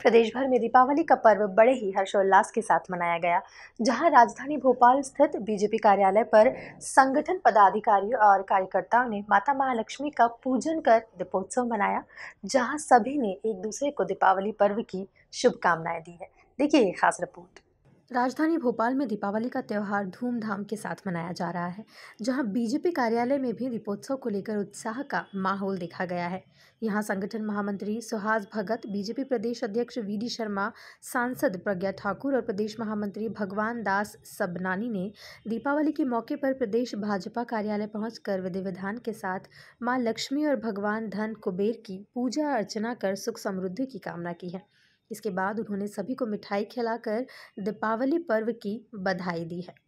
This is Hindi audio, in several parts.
प्रदेश भर में दीपावली का पर्व बड़े ही हर्षोल्लास के साथ मनाया गया, जहां राजधानी भोपाल स्थित बीजेपी कार्यालय पर संगठन पदाधिकारियों और कार्यकर्ताओं ने माता महालक्ष्मी का पूजन कर दीपोत्सव मनाया, जहां सभी ने एक दूसरे को दीपावली पर्व की शुभकामनाएं दी है। देखिए ये खास रिपोर्ट। राजधानी भोपाल में दीपावली का त्यौहार धूमधाम के साथ मनाया जा रहा है, जहां बीजेपी कार्यालय में भी दीपोत्सव को लेकर उत्साह का माहौल देखा गया है। यहां संगठन महामंत्री सुहास भगत, बीजेपी प्रदेश अध्यक्ष वीडी शर्मा, सांसद प्रज्ञा ठाकुर और प्रदेश महामंत्री भगवान दास सबनानी ने दीपावली के मौके पर प्रदेश भाजपा कार्यालय पहुंचकर विधि विधान के साथ मां लक्ष्मी और भगवान धन कुबेर की पूजा अर्चना कर सुख समृद्धि की कामना की है। इसके बाद उन्होंने सभी को मिठाई खिलाकर दीपावली पर्व की बधाई दी है।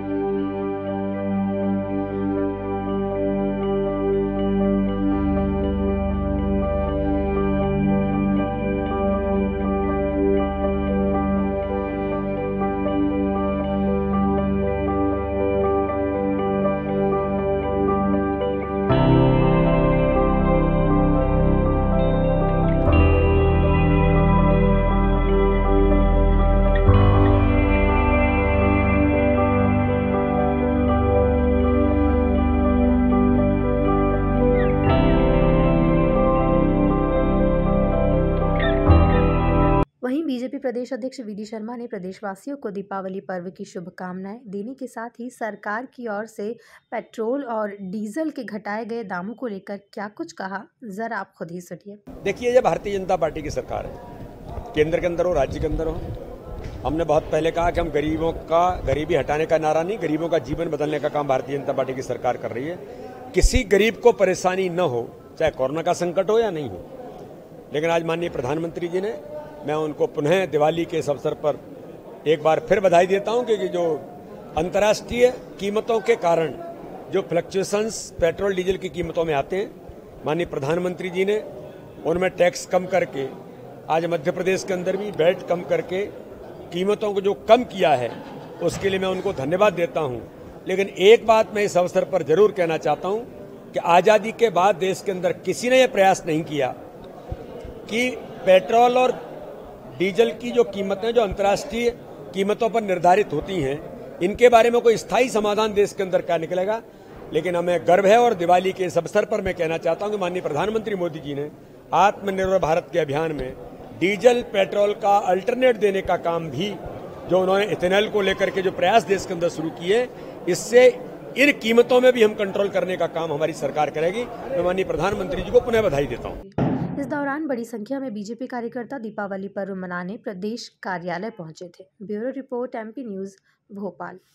वहीं बीजेपी प्रदेश अध्यक्ष वीडी शर्मा ने प्रदेशवासियों को दीपावली पर्व की शुभकामनाएं देने के साथ ही सरकार की ओर से पेट्रोल और डीजल के घटाए गए दामों को लेकर क्या कुछ कहा, जरा आप खुद ही सुनिए। देखिए, ये भारतीय जनता पार्टी की सरकार है, केंद्र के अंदर हो, राज्य के अंदर हो। हमने बहुत पहले कहा कि हम गरीबों का गरीबी हटाने का नारा नहीं, गरीबों का जीवन बदलने का काम भारतीय जनता पार्टी की सरकार कर रही है। किसी गरीब को परेशानी न हो, चाहे कोरोना का संकट हो या नहीं हो। लेकिन आज माननीय प्रधानमंत्री जी ने, मैं उनको पुनः दिवाली के इस अवसर पर एक बार फिर बधाई देता हूं कि जो अंतर्राष्ट्रीय कीमतों के कारण जो फ्लक्चुएशंस पेट्रोल डीजल की कीमतों में आते हैं, माननीय प्रधानमंत्री जी ने उनमें टैक्स कम करके आज मध्य प्रदेश के अंदर भी वैट कम करके कीमतों को जो कम किया है, उसके लिए मैं उनको धन्यवाद देता हूं। लेकिन एक बात मैं इस अवसर पर जरूर कहना चाहता हूं कि आजादी के बाद देश के अंदर किसी ने यह प्रयास नहीं किया कि पेट्रोल और डीजल की जो कीमतें जो अंतर्राष्ट्रीय कीमतों पर निर्धारित होती हैं, इनके बारे में कोई स्थायी समाधान देश के अंदर क्या निकलेगा। लेकिन हमें गर्व है और दिवाली के इस अवसर पर मैं कहना चाहता हूं कि माननीय प्रधानमंत्री मोदी जी ने आत्मनिर्भर भारत के अभियान में डीजल पेट्रोल का अल्टरनेट देने का काम भी, जो उन्होंने इथेनॉल को लेकर के जो प्रयास देश के अंदर शुरू किए, इससे इन कीमतों में भी हम कंट्रोल करने का काम हमारी सरकार करेगी। मैं माननीय प्रधानमंत्री जी को पुनः बधाई देता हूं। इस दौरान बड़ी संख्या में बीजेपी कार्यकर्ता दीपावली पर्व मनाने प्रदेश कार्यालय पहुंचे थे। Bureau report, MP news, Bhopal.